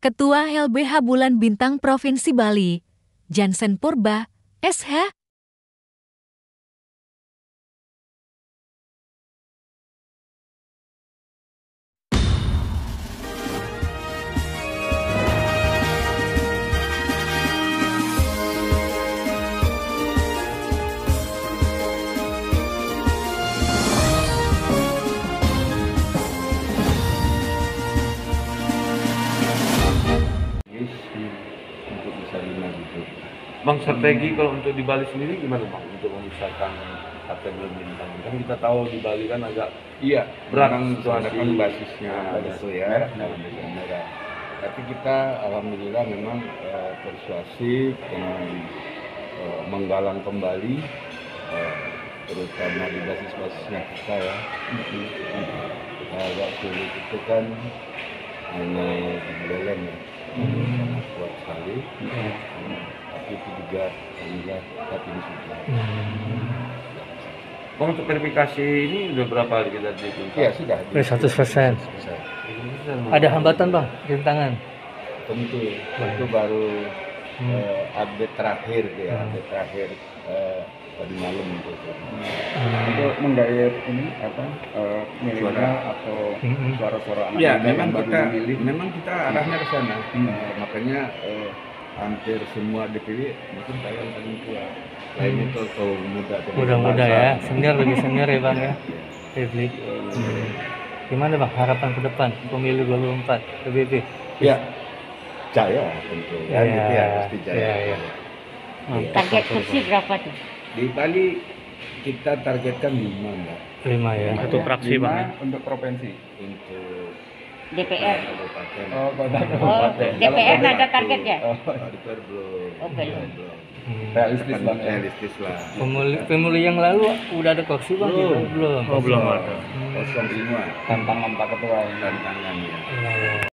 Ketua LBH Bulan Bintang Provinsi Bali, Jansen Purba, SH. Untuk bisa gitu. Bang, strategi kalau untuk di Bali sendiri gimana Bang untuk memisahkan partai bulan bintang? Kan kita tahu di Bali kan agak berat Soalnya situasi. kan basisnya itu ya, merah. Tapi kita alhamdulillah memang persuasif dengan menggalang kembali terutama di basis-basisnya kita ya. Kita agak sulit itu kan hanya di Belém ya, sangat kuat sekali. Tapi itu juga alhamdulillah kita ini sudah. Bang, untuk verifikasi ini udah berapa hari kita ditunjuk? Iya sudah. 100%. Ada hambatan Bang, rintangan? Tentu itu baru update terakhir ya, update terakhir tadi malam itu. Untuk menggait ini milenial atau suara-suara anak Ya, muda memang yang baru kita memilih. memang kita arahnya ke sana. Makanya hampir semua DPW mungkin saya yang paling tua. Lain itu atau muda atau Muda-muda dewasa. ya, senior lebih senior ya Bang ya, Republik. Gimana Bang harapan ke depan pemilu 24 PBB? Ya, jaya tentu. Kan gitu ya, pasti jaya. Iya. Target kursi berapa tuh? Di Bali kita targetkan 5 Mbak. 5 ya. Satu fraksi Bang ya? Untuk provinsi. Untuk DPR. kabupaten. Oh, kota Oh, kabupaten. DPR nggak ada targetnya? DPR belum. Oh, belum. Realistis Bang ya. Realistis lah. Pemilu yang lalu udah ada kursi Bang? Belum. Belum. Oh, belum ada. Kosong semua Tantangan Pak Ketua ini. tantangan ya. Iya.